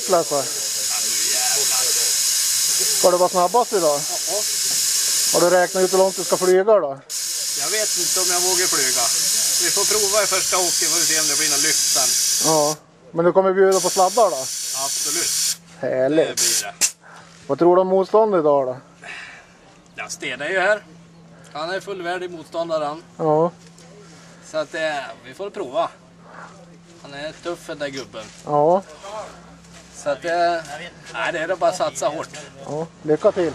Lasse? Ska du vara snabbast idag? Ja. Har du räknat ut hur långt du ska flyga då? Jag vet inte om jag vågar flyga. Vi får prova i första åken för att se om det blir någon lyft sen. Ja, men du kommer bjuda på sladdar då? Absolut. Härligt. Det blir det. Vad tror du om motstånd idag då? Ja, Sten är ju här. Han är fullvärdig motståndaren. Ja. Så att vi får prova. Han är tuff den där gubben. Ja. Så att nej, det är bara att satsa hårt. Ja, lycka till.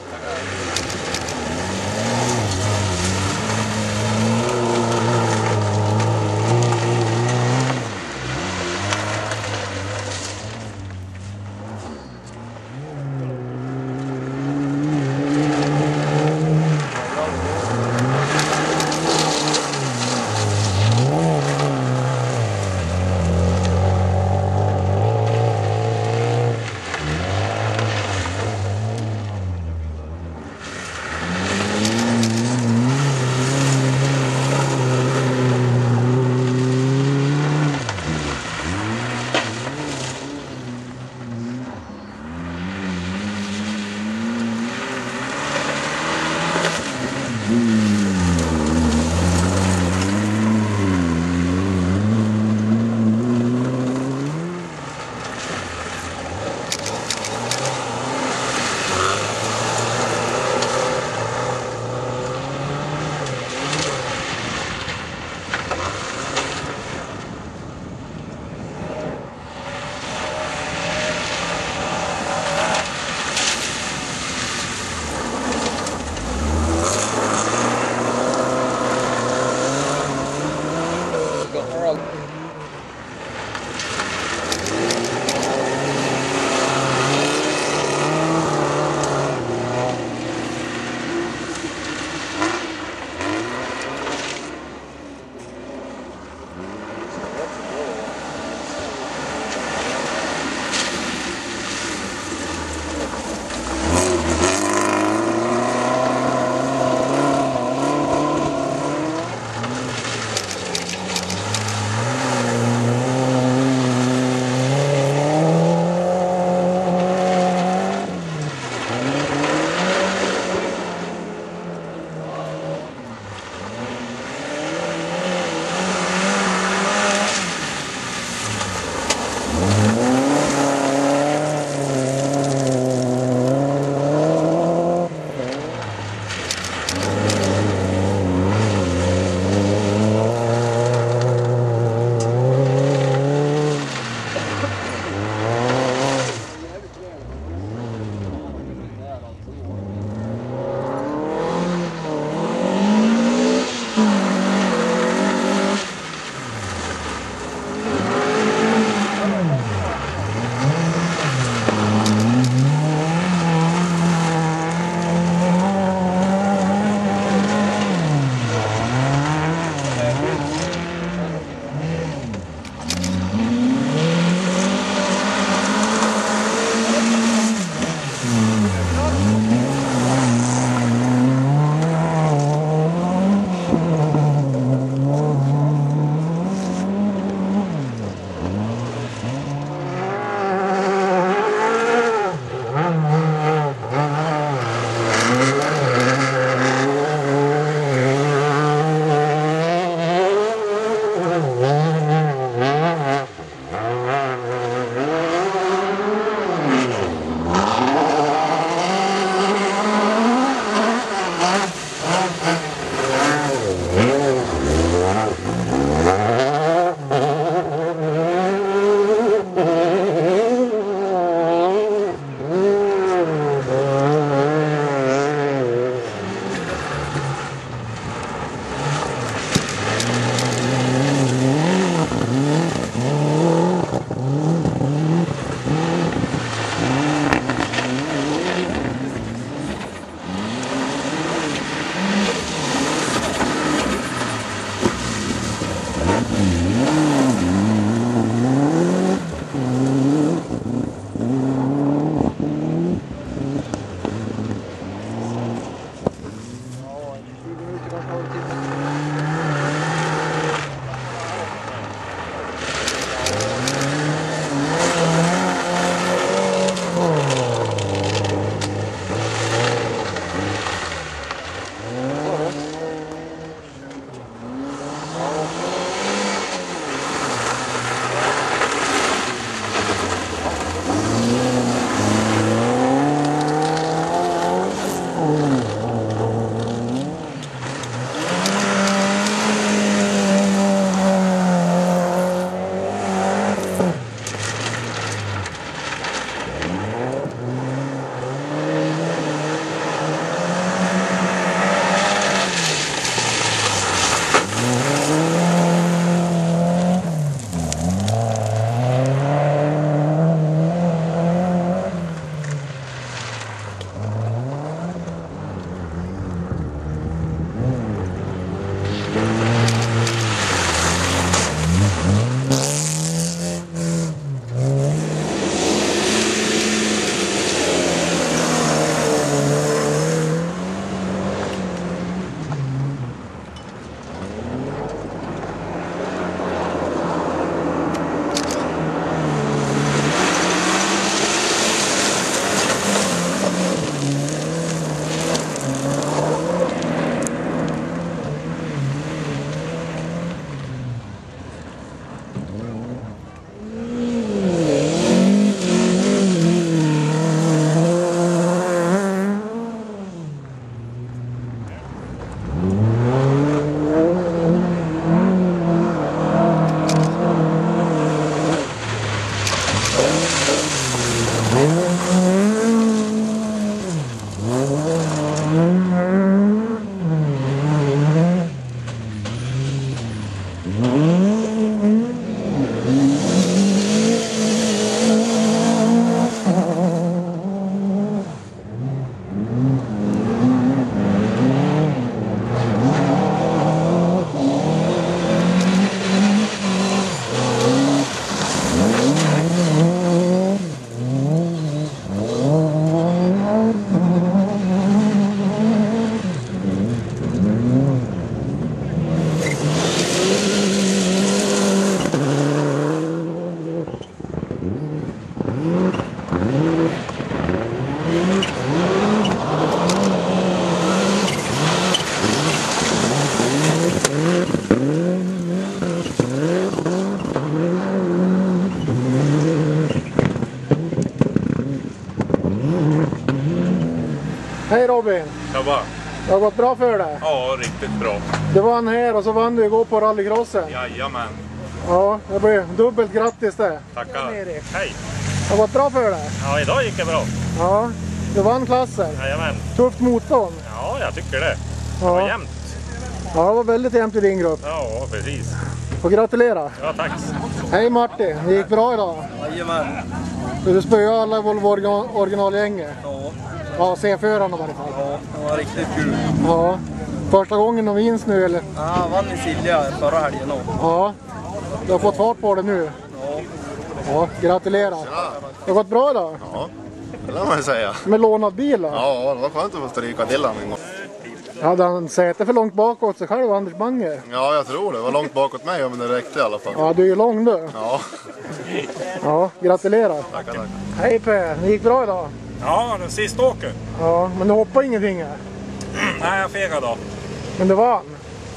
Hej Robin! Tjabba. Det har gått bra för dig? Ja, riktigt bra. Du vann här och så vann du igår på rallycrossen. Jajamän. Ja, det blir dubbelt grattis det. Tackar. Erik. Hej. Det har gått bra för dig? Ja, idag gick det bra. Ja, du vann klassen. Jajamän. Tufft motstånd. Ja, jag tycker det. Det var Ja. jämnt. Ja, det var väldigt jämnt i din grupp. Ja, precis. Och gratulera. Ja, tack. Hej Martin, det gick bra idag. Jajamän. Du spöade alla Volvo originalgänget. Ja, Ja, C-förarna i varje fall. ja, det var riktigt kul. Ja. Första gången de vinns nu eller? Ja, jag vann i Silja förra helgen också. Ja. Du har fått fart på det nu. Ja. Ja, gratulerar. Det har gått bra idag. Ja, det lär man ju säga. Med lånad bil då? Ja, det var skönt att få stryka till honom en gång. Hade han säte för långt bakåt sig själv, Anders Banger? Ja, jag tror det. Det var långt bakåt mig, men det räckte i alla fall. Ja, du är ju lång du. Ja, Ja, gratulerar. tackar. Hej Per, det gick bra idag. Ja, den sista åker. Ja, men du hoppade ingenting här. Nej, jag fegade då. Men du vann.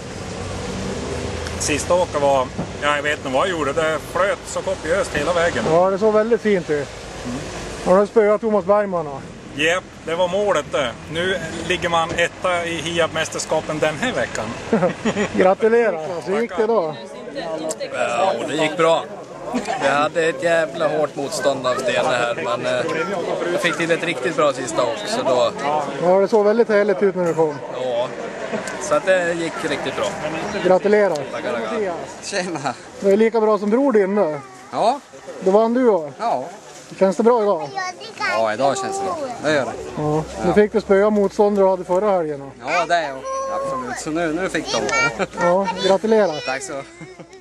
Sista åker var... Ja, jag vet inte vad jag gjorde. Det flöt så kopiöst hela vägen. Ja, det såg väldigt fint ut. Har du spöat Thomas Bergman då? Japp, det var målet det. Nu ligger man etta i Hiab-mästerskapen den här veckan. Gratulerar. Så gick det idag. Ja, det gick bra. Vi hade ett jävla hårt motstånd av Stene här, men jag fick till ett riktigt bra sista också då. Ja, det såg väldigt härligt ut när du kom. Ja, så att det gick riktigt bra. Gratulerar. Tackar, tackar. Mattias, Tjena! du är lika bra som bror din nu. Ja, Då vann du då. ja. Känns det bra idag? Ja, idag känns det bra. Det gör det. Ja. Du fick du spöa motståndare du hade förra helgen då. Ja, det är jag. Absolut. Så nu fick de. Ja, gratulerar. Tack så.